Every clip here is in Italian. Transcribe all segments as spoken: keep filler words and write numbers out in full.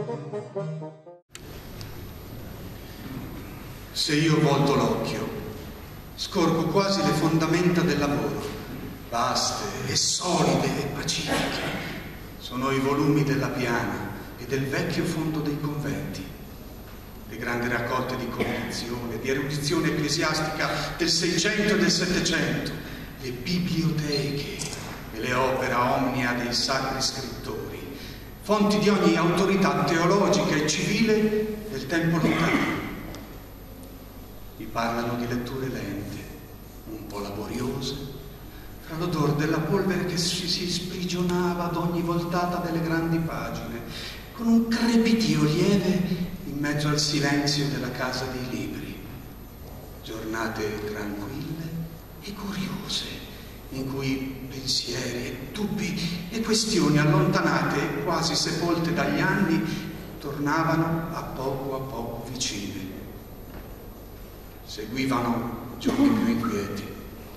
Se io volto l'occhio, scorgo quasi le fondamenta del lavoro, vaste e solide e pacifiche. Sono i volumi della piana e del vecchio fondo dei conventi, le grandi raccolte di cognizione, di erudizione ecclesiastica del Seicento e del Settecento, le biblioteche e le opera omnia dei sacri scrittori, fonti di ogni autorità teologica e civile del tempo lontano. Mi parlano di letture lente, un po' laboriose, fra l'odore della polvere che si, si sprigionava ad ogni voltata delle grandi pagine, con un crepitio lieve in mezzo al silenzio della casa dei libri. Giornate tranquille e curiose, in cui pensieri e dubbi e questioni allontanate e quasi sepolte dagli anni tornavano a poco a poco vicine. Seguivano giorni più inquieti.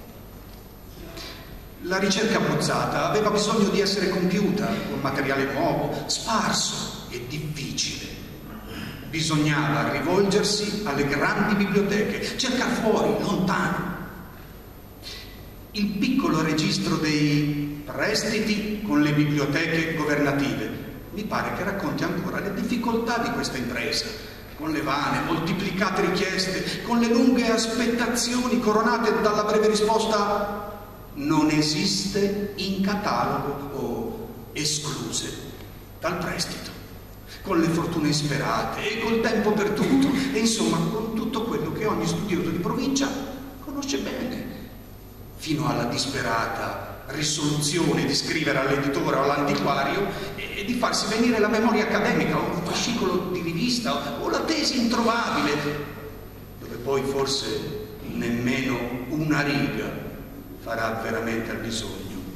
La ricerca abbozzata aveva bisogno di essere compiuta con materiale nuovo, sparso e difficile. Bisognava rivolgersi alle grandi biblioteche, cercare fuori, lontano. Il piccolo registro dei prestiti con le biblioteche governative mi pare che racconti ancora le difficoltà di questa impresa, con le vane, moltiplicate richieste, con le lunghe aspettazioni coronate dalla breve risposta «non esiste in catalogo» o «escluse dal prestito», con le fortune insperate e col tempo perduto, e insomma con tutto quello che ogni studioso di provincia conosce bene, fino alla disperata risoluzione di scrivere all'editore o all'antiquario e di farsi venire la memoria accademica o un fascicolo di rivista o la tesi introvabile, dove poi forse nemmeno una riga farà veramente al bisogno.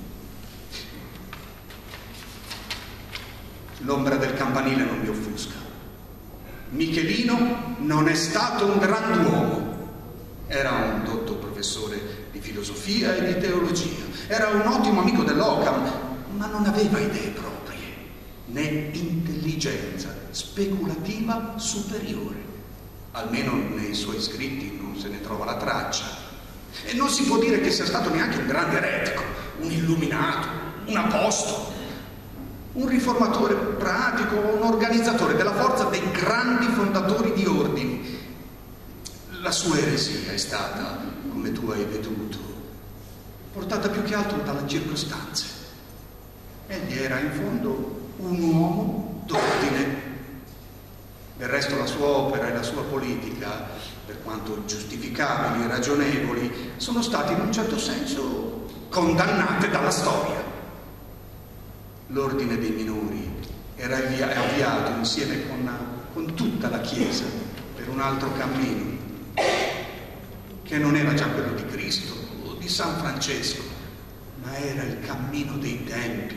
L'ombra del campanile non mi offusca. Michelino non è stato un grand'uomo, era un dotto professore di filosofia e di teologia, era un ottimo amico dell'Occam, ma non aveva idee proprie, né intelligenza speculativa superiore. Almeno nei suoi scritti non se ne trova la traccia. E non si può dire che sia stato neanche un grande eretico, un illuminato, un apostolo, un riformatore pratico, un organizzatore della forza dei grandi fondatori di ordini. La sua eresia è stata, come tu hai veduto, portata più che altro dalle circostanze. Egli era in fondo un uomo d'ordine. Del resto la sua opera e la sua politica, per quanto giustificabili e ragionevoli, sono stati in un certo senso condannate dalla storia. L'ordine dei minori era avviato insieme con, con tutta la Chiesa per un altro cammino, che non era già quello di Cristo o di San Francesco, ma era il cammino dei tempi.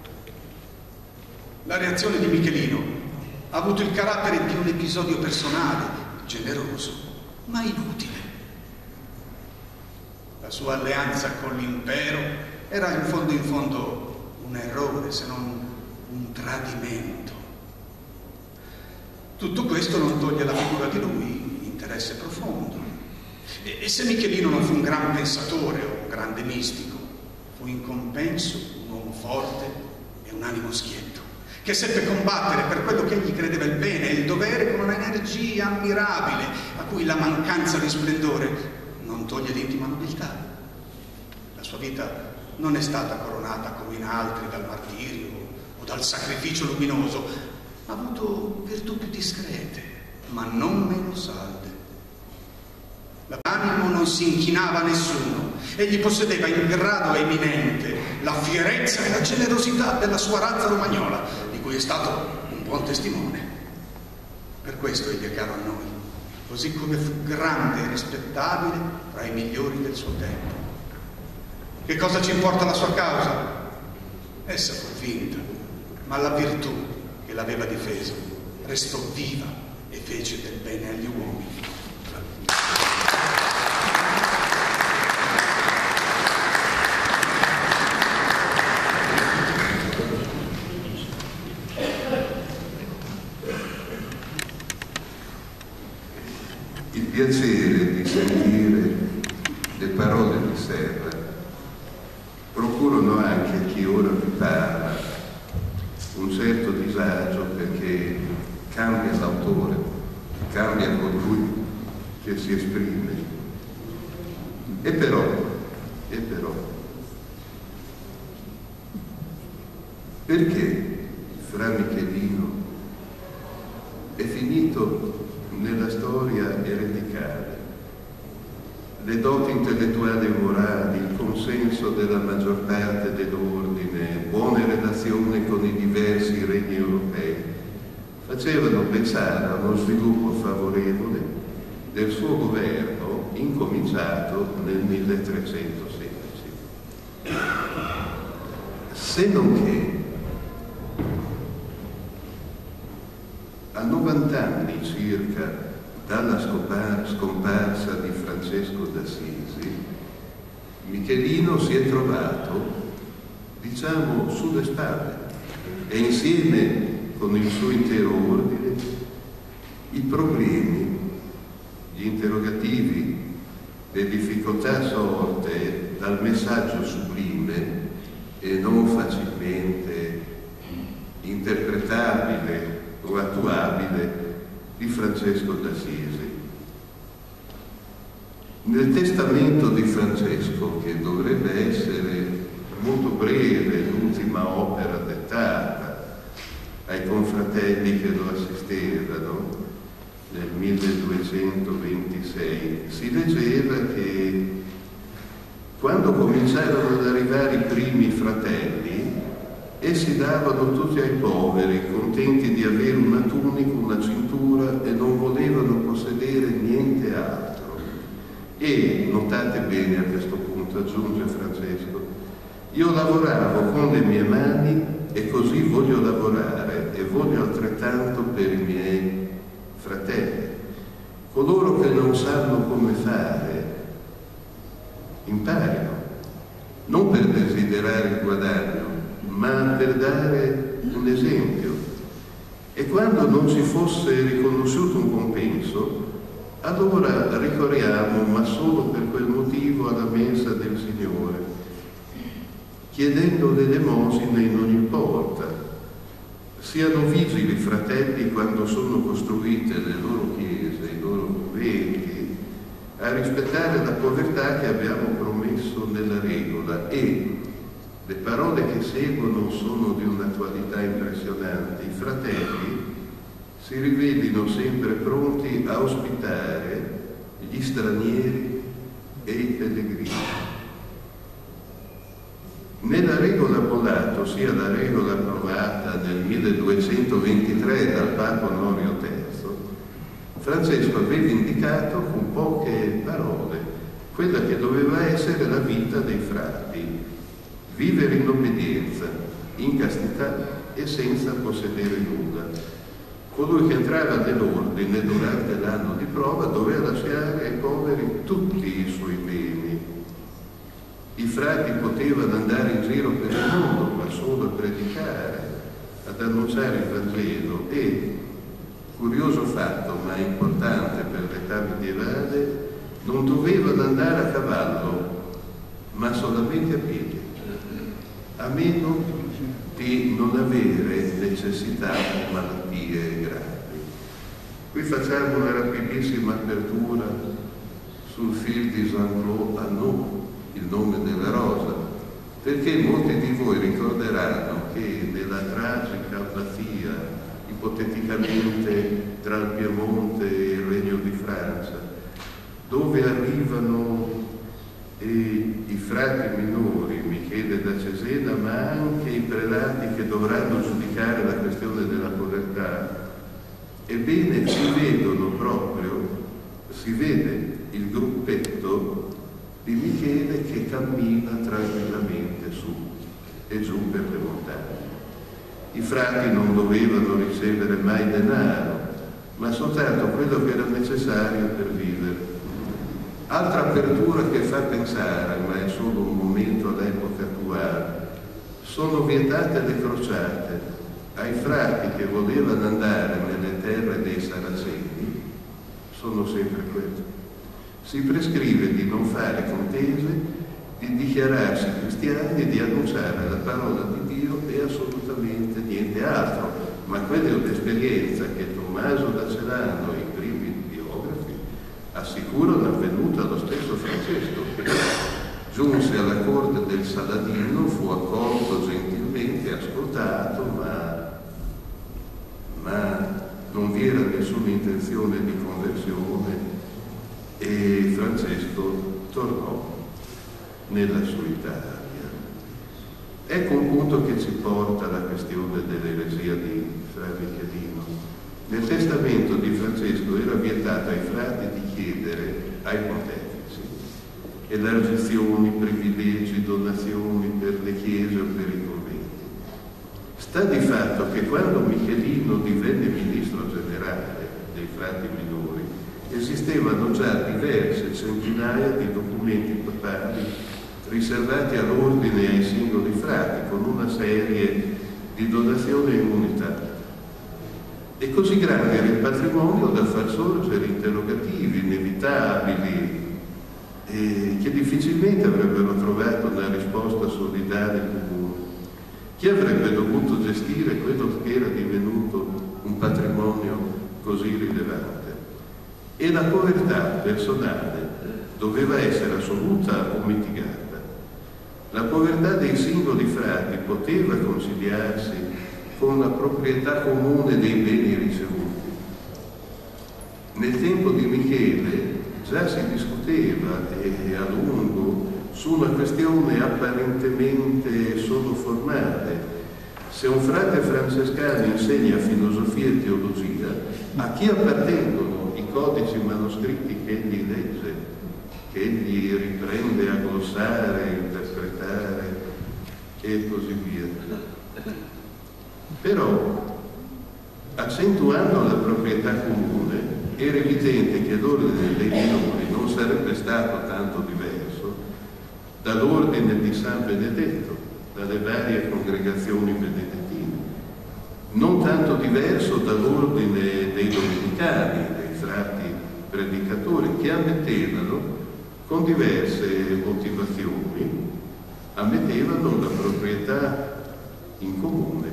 La reazione di Michelino ha avuto il carattere di un episodio personale, generoso, ma inutile. La sua alleanza con l'impero era in fondo in fondo un errore, se non un tradimento. Tutto questo non toglie alla figura di lui interesse profondo. E, e se Michelino non fu un gran pensatore o un grande mistico, fu in compenso un uomo forte e un animo schietto, che seppe combattere per quello che egli credeva il bene e il dovere con un'energia ammirabile, a cui la mancanza di splendore non toglie l'intima nobiltà. La sua vita non è stata coronata come in altri dal martirio o dal sacrificio luminoso, ha avuto virtù più discrete, ma non meno salde. L'animo non si inchinava a nessuno, egli possedeva in grado eminente la fierezza e la generosità della sua razza romagnola, di cui è stato un buon testimone. Per questo egli è caro a noi, così come fu grande e rispettabile fra i migliori del suo tempo. Che cosa ci importa la sua causa? Essa fu vinta, ma la virtù che l'aveva difesa restò viva e fece del bene agli uomini. piacere di sentire le parole di Serra procurano anche a chi ora vi parla un certo disagio, perché cambia l'autore, cambia colui che si esprime. E però, e però, perché Fra Michelino è finito nella storia ereticale? Le doti intellettuali e morali, il consenso della maggior parte dell'ordine, buone relazioni con i diversi regni europei, facevano pensare a uno sviluppo favorevole del suo governo incominciato nel milletrecentosedici. Se non che a novanta anni circa dalla scomparsa di Francesco d'Assisi, Michelino si è trovato, diciamo, sulle spalle e insieme con il suo intero ordine i problemi, gli interrogativi, le difficoltà sorte dal messaggio sublime e non facilmente interpretabile o attuabile di Francesco d'Assisi. Nel testamento di Francesco, che dovrebbe essere molto breve, l'ultima opera dettata ai confratelli che lo assistevano nel milleduecentoventisei, si leggeva che quando cominciarono ad arrivare i primi fratelli, essi davano tutti ai poveri, contenti di avere una tunica, una cintura, e non volevano possedere niente altro. E, notate bene a questo punto, aggiunge Francesco, io lavoravo con le mie mani e così voglio lavorare, e voglio altrettanto per i miei fratelli. Coloro che non sanno come fare, imparino, non per desiderare il guadagno, ma per dare un esempio. E quando non ci fosse riconosciuto un compenso, allora ricorriamo, ma solo per quel motivo, alla mensa del Signore, chiedendo l'elemosina in ogni porta. Siano vigili, fratelli, quando sono costruite le loro chiese, i loro conventi, a rispettare la povertà che abbiamo promesso nella regola. E le parole che seguono sono di un'attualità impressionante. I fratelli si rivelino sempre pronti a ospitare gli stranieri e i pellegrini. Nella regola Bollato, sia la regola approvata nel milleduecentoventitré dal Papa Onorio terzo, Francesco aveva indicato con poche parole quella che doveva essere la vita dei frati: vivere in obbedienza, in castità e senza possedere nulla. Colui che entrava nell'ordine durante l'anno di prova doveva lasciare ai poveri tutti i suoi beni. I frati potevano andare in giro per il mondo, ma solo a predicare, ad annunciare il Vangelo. E, curioso fatto, ma importante per l'età medievale, non dovevano andare a cavallo, ma solamente a piedi, a meno di non avere necessità o malattie gravi. Qui facciamo una rapidissima apertura sul film di Jean-Claude Arnaud, Il nome della rosa, perché molti di voi ricorderanno che nella tragica abbatia, ipoteticamente tra il Piemonte e il Regno di Francia, dove arrivano eh, i frati minori, Michele da Cesena, ma anche i prelati che dovranno giudicare la questione della povertà, ebbene si vedono proprio, si vede il gruppetto di Michele che cammina tranquillamente su e giù per le montagne. I frati non dovevano ricevere mai denaro, ma soltanto quello che era necessario per vivere. Altra apertura che fa pensare, ma è solo un momento all'epoca attuale: sono vietate le crociate ai frati che volevano andare nelle terre dei Saraceni, sono sempre quelle. Si prescrive di non fare contese, di dichiararsi cristiani e di annunciare la parola di Dio e assolutamente niente altro. Ma quella è un'esperienza che Tommaso da Celano e i primi biografi assicurano avvenuta allo stesso Francesco, che giunse alla corte del Saladino, fu accolto gentilmente, ascoltato, ma, ma non vi era nessuna intenzione di conversione e Francesco tornò nella sua Italia. Ecco un punto che ci porta alla questione dell'eresia di Fra Michelino. Nel testamento di Francesco era vietato ai frati di chiedere ai pontefici elargizioni, privilegi, donazioni per le chiese o per i conventi. Sta di fatto che quando Michelino divenne ministro generale dei frati minori, esistevano già diverse centinaia di documenti papali riservati all'ordine e ai singoli frati, con una serie di donazioni e immunità. E così grande era il patrimonio da far sorgere interrogativi inevitabili e che difficilmente avrebbero trovato una risposta solidale e comune. Chi avrebbe dovuto gestire quello che era divenuto un patrimonio così rilevante? E la povertà personale doveva essere assoluta o mitigata. La povertà dei singoli frati poteva conciliarsi con la proprietà comune dei beni ricevuti. Nel tempo di Michele già si discuteva e a lungo su una questione apparentemente solo formale. Se un frate francescano insegna filosofia e teologia, a chi appartengono i codici manoscritti che egli legge, che egli riprende a glossare, interpretare e così via? Però, accentuando la proprietà comune, era evidente che l'ordine dei minori non sarebbe stato tanto diverso dall'ordine di San Benedetto, dalle varie congregazioni benedettine, non tanto diverso dall'ordine dei domenicani, dei frati predicatori, che ammettevano con diverse motivazioni, ammettevano la proprietà in comune.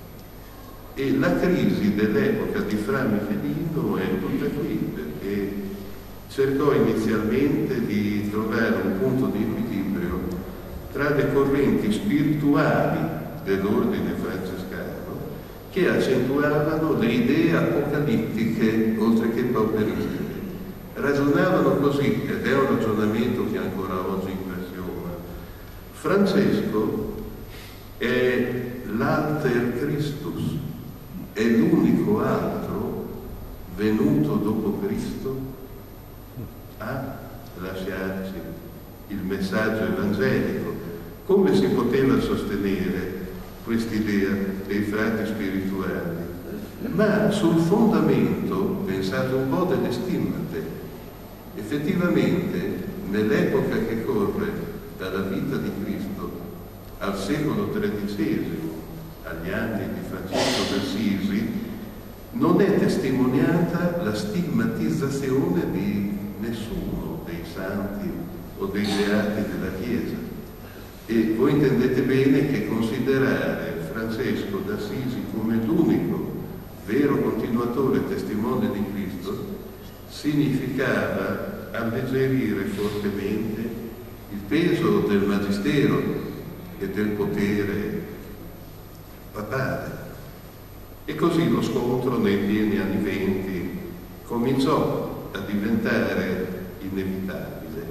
E la crisi dell'epoca di Fra Michelino è tutta qui, perché cercò inizialmente di trovare un punto di equilibrio tra le correnti spirituali dell'ordine francescano che accentuavano le idee apocalittiche oltre che pauperistiche. Ragionavano così, ed è un ragionamento che ancora oggi impressiona. Francesco è l'alter Christus, è l'unico altro venuto dopo Cristo a lasciarci il messaggio evangelico. Come si poteva sostenere quest'idea dei frati spirituali? Ma sul fondamento, pensate un po', delle stimmate. Effettivamente, nell'epoca che corre dalla vita di Cristo al secolo tredicesimo, agli anni di Francesco d'Assisi, non è testimoniata la stigmatizzazione di nessuno dei santi o dei beati della Chiesa. E voi intendete bene che considerare Francesco d'Assisi come l'unico vero continuatore e testimone di Cristo significava alleggerire fortemente il peso del magistero e del potere papale. E così lo scontro nei pieni anni venti cominciò a diventare inevitabile.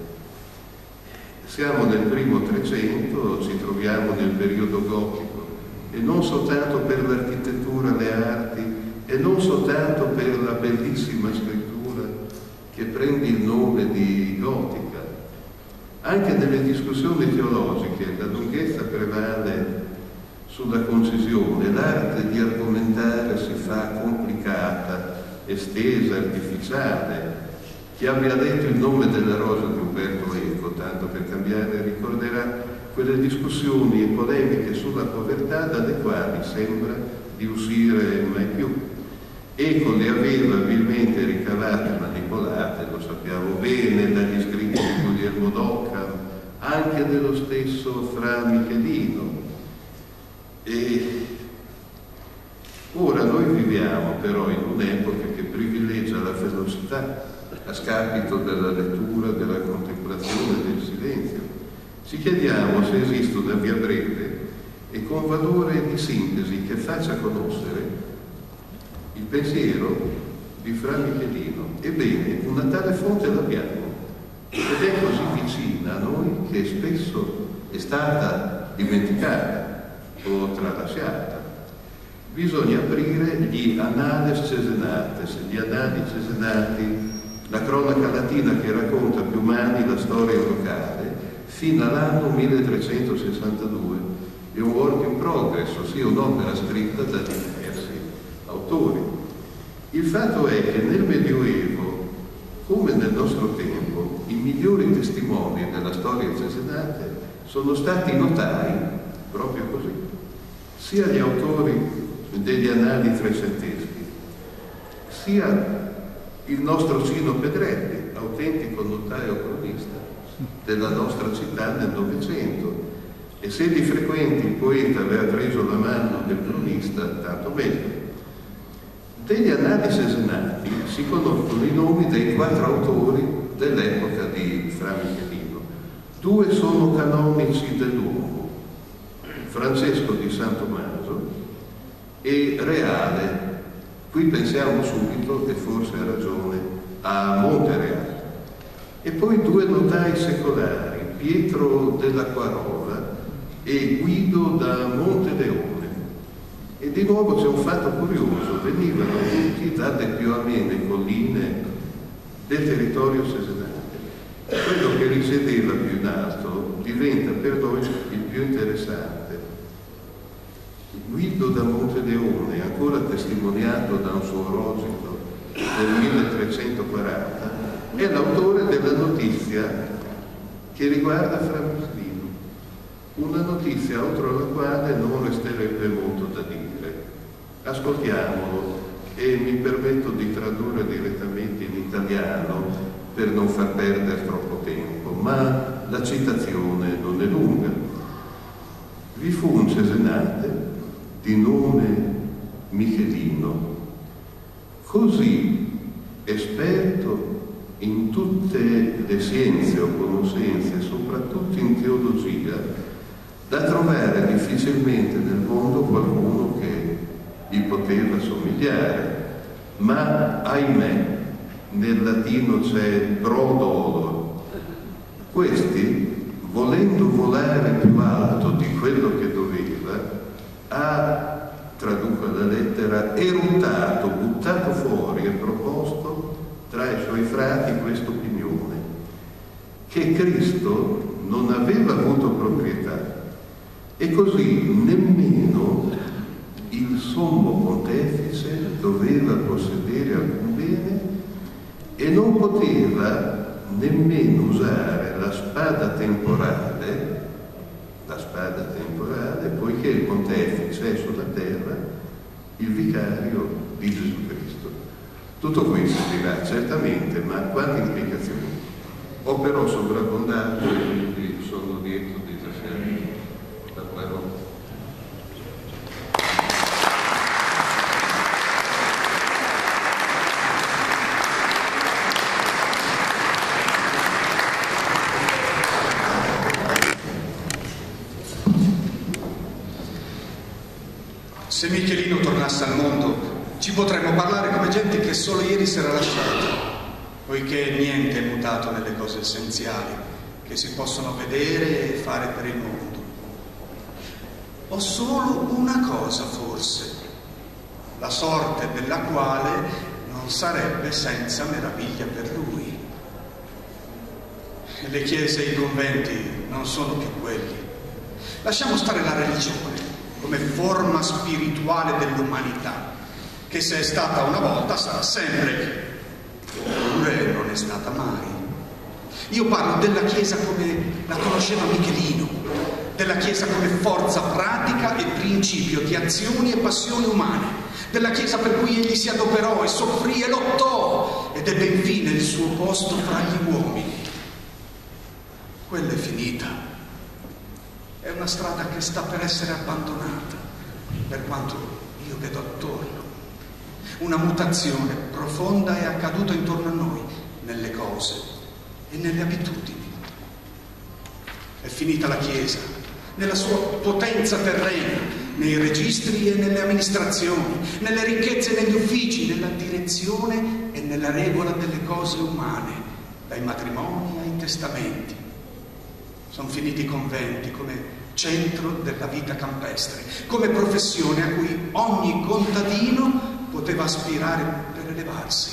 Siamo nel primo Trecento, ci troviamo nel periodo gotico, e non soltanto per l'architettura, le arti, e non soltanto per la bellissima scrittura che prende il nome di gotica. Anche nelle discussioni teologiche la lunghezza prevale sulla concisione, l'arte di argomentare si fa complicata, estesa, artificiale. Chi abbia letto Il nome della rosa di Umberto Eco, tanto per cambiare, ricorderà quelle discussioni e polemiche sulla povertà dalle quali sembra di uscire mai più. Eco le aveva abilmente ricavate e manipolate, lo sappiamo bene, dagli scritti di Guglielmo d'Occam, anche dello stesso Fra Michelino. E ora noi viviamo però in un'epoca che privilegia la velocità a scapito della lettura, della contemplazione, del silenzio. Ci chiediamo se esiste una via breve e con valore di sintesi che faccia conoscere il pensiero di Fra Michelino. Ebbene, una tale fonte l'abbiamo ed è così vicina a noi che spesso è stata dimenticata o tralasciata. Bisogna aprire gli Annales Cesenates, gli Annali Cesenati, la cronaca latina che racconta più mani la storia locale fino all'anno milletrecentosessantadue. È un work in progress, ossia un'opera scritta da diversi autori. Il fatto è che nel Medioevo, come nel nostro tempo, i migliori testimoni della storia cesenate sono stati i notai, proprio così, sia gli autori degli annali trecenteschi, sia il nostro Cino Pedretti, autentico notaio cronista della nostra città nel Novecento. E se di frequenti il poeta aveva preso la mano del cronista, tanto meglio. Degli annali cesenati si conoscono i nomi dei quattro autori dell'epoca di Fra Michelino. Due sono canonici dell'uomo, Francesco di San Tommaso e Reale. Qui pensiamo subito, e forse ha ragione, a Montereale. E poi due notai secolari, Pietro della Quarola e Guido da Monteleone. E di nuovo c'è un fatto curioso: venivano tutti dalle più amene colline del territorio cesenate. Quello che risiedeva più in alto diventa per noi il più interessante. Guido da Monteleone, ancora testimoniato da un suo rogito del milletrecentoquaranta, è l'autore della notizia che riguarda Fra Michelino, una notizia oltre la quale non resterebbe molto da dire. Ascoltiamolo e mi permetto di tradurre direttamente in italiano per non far perdere troppo tempo, ma la citazione non è lunga. Vi fu un cesenate di nome Michelino, così esperto in tutte le scienze o conoscenze, soprattutto in teologia, da trovare difficilmente nel mondo qualcuno che gli poteva somigliare. Ma ahimè, nel latino c'è pro dolor. Questi, volendo volare più alto di quello che doveva, ha, traduco la lettera, eruttato, buttato fuori e proposto tra i suoi frati questa opinione, che Cristo non aveva avuto proprietà e così nemmeno il sommo pontefice doveva possedere alcun bene e non poteva nemmeno usare la spada temporale la spada temporale, poiché il pontefice è sulla terra il vicario di Gesù Cristo. Tutto questo dirà certamente, ma quante implicazioni? Ho però sovrabbondato e quindi sono lieto di lasciare la parola. Se Michelino tornasse al mondo, ci potremmo parlare come gente che solo ieri si era lasciata, poiché niente è mutato nelle cose essenziali che si possono vedere e fare per il mondo. Ho solo una cosa, forse, la sorte della quale non sarebbe senza meraviglia per lui. Le chiese e i conventi non sono più quelli. Lasciamo stare la religione come forma spirituale dell'umanità, che se è stata una volta sarà sempre, oppure non è stata mai. Io parlo della Chiesa come la conosceva Michelino, della Chiesa come forza pratica e principio di azioni e passioni umane, della Chiesa per cui egli si adoperò e soffrì e lottò ed ebbe infine il suo posto fra gli uomini. Quella è finita. È una strada che sta per essere abbandonata, per quanto io vedo attorno. Una mutazione profonda è accaduta intorno a noi, nelle cose e nelle abitudini. È finita la Chiesa, nella sua potenza terrena, nei registri e nelle amministrazioni, nelle ricchezze e negli uffici, nella direzione e nella regola delle cose umane, dai matrimoni ai testamenti. Sono finiti i conventi come centro della vita campestre, come professione a cui ogni contadino poteva aspirare per elevarsi.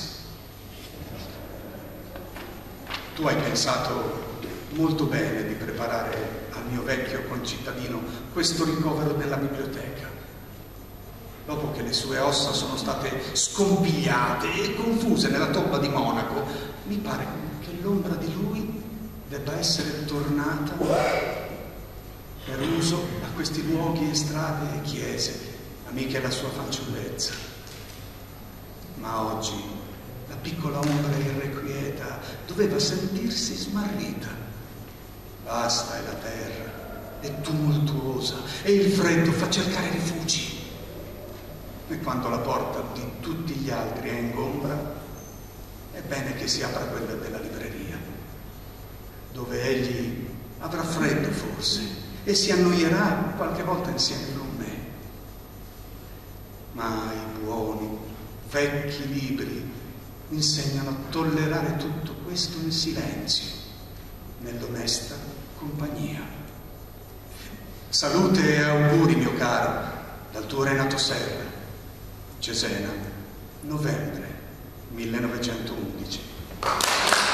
Tu hai pensato molto bene di preparare al mio vecchio concittadino questo ricovero della biblioteca. Dopo che le sue ossa sono state scompigliate e confuse nella tomba di Monaco, mi pare che l'ombra di lui debba essere tornata per uso a questi luoghi e strade e chiese, amiche della sua fanciullezza. Ma oggi la piccola ombra irrequieta doveva sentirsi smarrita. Vasta è la terra, è tumultuosa e il freddo fa cercare rifugi. E quando la porta di tutti gli altri è ingombra, è bene che si apra quella della libreria, dove egli avrà freddo forse e si annoierà qualche volta insieme con me. Ma i buoni, vecchi libri insegnano a tollerare tutto questo in silenzio, nell'onesta compagnia. Salute e auguri, mio caro, dal tuo Renato Serra. Cesena, novembre millenovecentoundici.